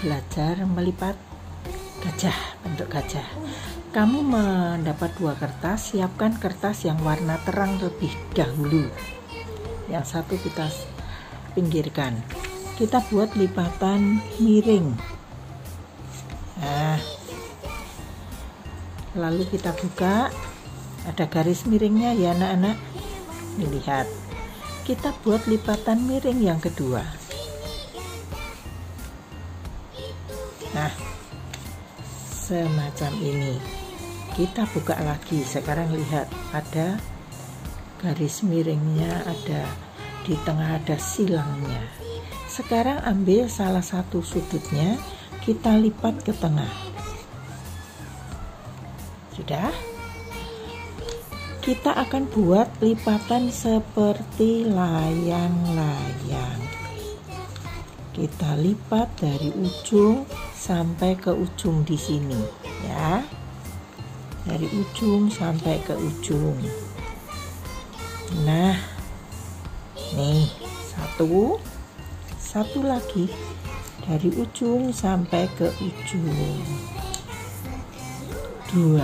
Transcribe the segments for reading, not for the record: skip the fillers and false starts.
belajar melipat gajah, bentuk gajah. Kamu mendapat 2 kertas, siapkan kertas yang warna terang terlebih dahulu. Yang satu kita pinggirkan. Kita buat lipatan miring. Nah, lalu kita buka, ada garis miringnya ya anak-anak. Lihat, kita buat lipatan miring yang kedua. Nah, semacam ini. Kita buka lagi. Sekarang lihat, ada garis miringnya, ada di tengah ada silangnya. Sekarang ambil salah satu sudutnya, kita lipat ke tengah. Sudah? Kita akan buat lipatan seperti layang-layang. Kita lipat dari ujung sampai ke ujung di sini, ya. Dari ujung sampai ke ujung. Nah, nih, satu lagi dari ujung sampai ke ujung. 2.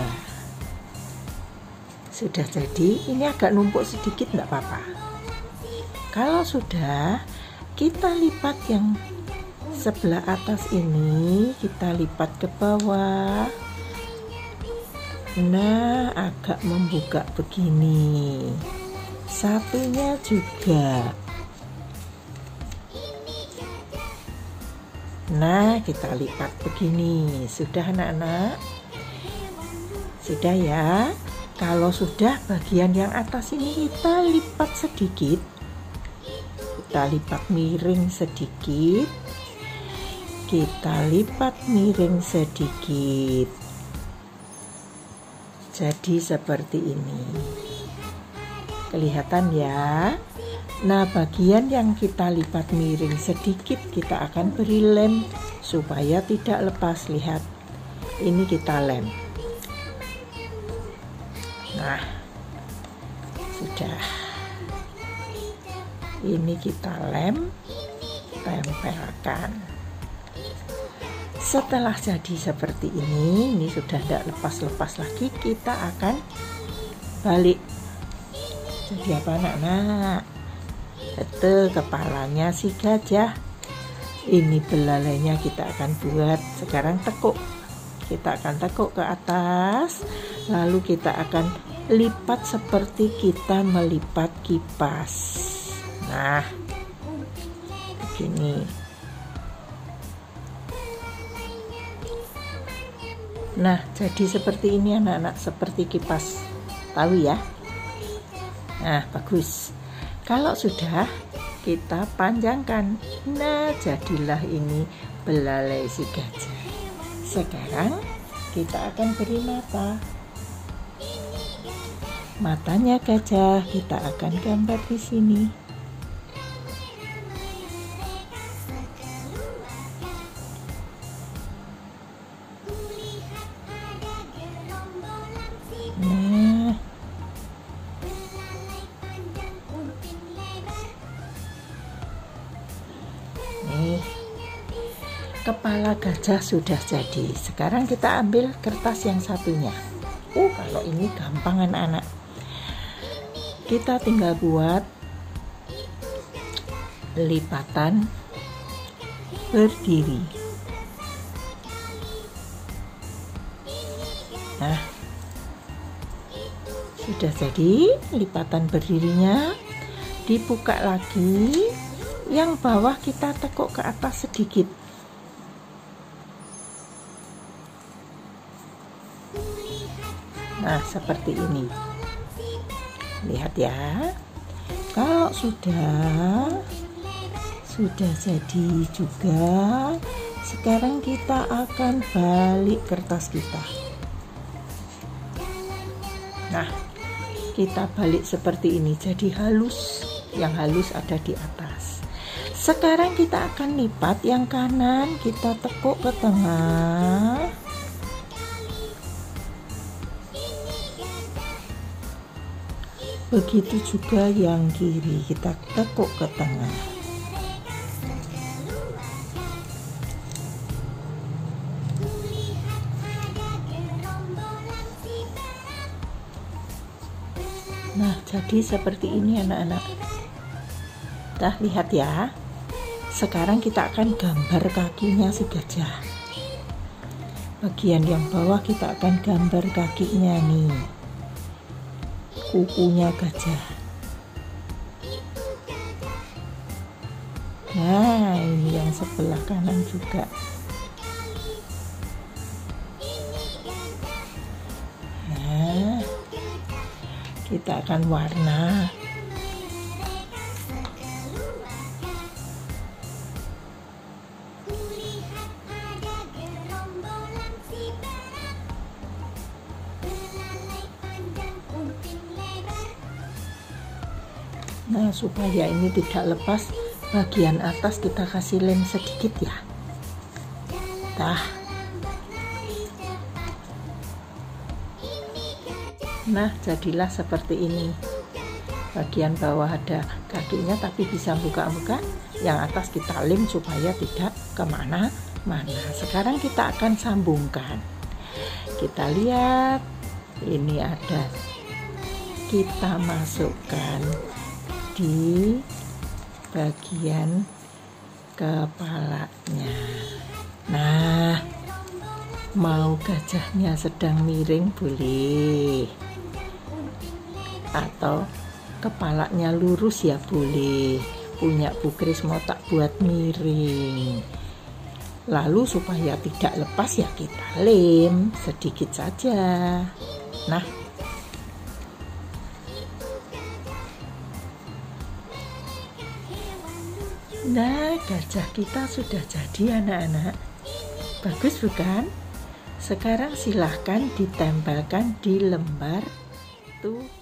Sudah jadi. Ini agak numpuk sedikit, enggak apa-apa. Kalau sudah, kita lipat yang sebelah atas ini, kita lipat ke bawah. Nah, agak membuka begini. Satunya juga. Nah, kita lipat begini. Sudah anak-anak? Sudah ya? Kalau sudah, bagian yang atas ini kita lipat sedikit. Kita lipat miring sedikit. Kita lipat miring sedikit. Jadi seperti ini. Kelihatan ya? Nah, bagian yang kita lipat miring sedikit kita akan beri lem supaya tidak lepas. Lihat, ini kita lem. Nah, sudah. Ini kita lem, tempelkan. Setelah jadi seperti ini sudah tidak lepas-lepas lagi, kita akan balik. Jadi apa anak-anak? Betul, kepalanya si gajah. Ini belalainya kita akan buat. Sekarang tekuk. Kita akan tekuk ke atas, lalu kita akan lipat seperti kita melipat kipas. Nah, begini. Nah, jadi seperti ini anak-anak, seperti kipas. Tahu ya? Nah, bagus. Kalau sudah, kita panjangkan. Nah, jadilah ini belalai si gajah. Sekarang kita akan beri mata. Matanya gajah kita akan gambar di sini. Nah, nih, kepala gajah sudah jadi. Sekarang kita ambil kertas yang satunya. Kalau ini gampang anak-anak. Kita tinggal buat lipatan berdiri. Nah, sudah jadi lipatan berdirinya. Dibuka lagi, yang bawah kita tekuk ke atas sedikit. Nah, seperti ini. Lihat ya. Kalau sudah jadi juga, sekarang kita akan balik kertas kita. Nah, kita balik seperti ini, jadi halus. Yang halus ada di atas. Sekarang kita akan lipat yang kanan, kita tekuk ke tengah. Begitu juga yang kiri, kita tekuk ke tengah. jadi seperti ini anak-anak. Nah, lihat ya. Sekarang kita akan gambar kakinya si gajah. Bagian yang bawah kita akan gambar kakinya nih. Kukunya gajah. Nah, ini yang sebelah kanan juga. Nah, kita akan warna. Nah, supaya ini tidak lepas, bagian atas kita kasih lem sedikit ya. Nah, jadilah seperti ini. Bagian bawah ada kakinya tapi bisa buka-buka. Yang atas kita lem supaya tidak kemana-mana. Sekarang kita akan sambungkan. Kita lihat, ini ada. Kita masukkan di bagian kepalanya. Nah, mau gajahnya sedang miring boleh, atau kepalanya lurus ya boleh. Punya Bu Kris mau tak buat miring. Lalu supaya tidak lepas ya kita lem sedikit saja. Nah, gajah kita sudah jadi anak-anak. Bagus bukan? Sekarang silahkan ditempelkan di lembar tuh.